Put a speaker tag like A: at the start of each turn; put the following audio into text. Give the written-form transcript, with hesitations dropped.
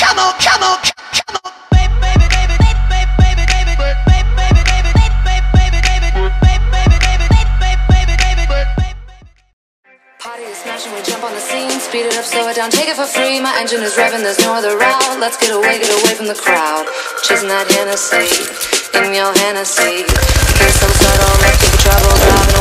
A: Party is smashing, we jump on the scene. Speed it up, slow it down, take it for free. My engine is revving, there's no other route. Let's get away from the crowd. Chasing that Hennessy, in your Hennessy. In case I'm startled, let's keep the trouble driving